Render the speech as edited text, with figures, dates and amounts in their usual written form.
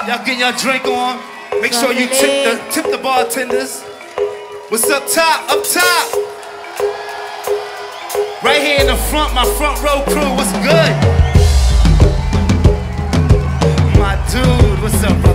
Y'all getting your drink on. Make sure you tip the bartenders. What's up top? Up top. Right here in the front, my front row crew. What's good? My dude, what's up?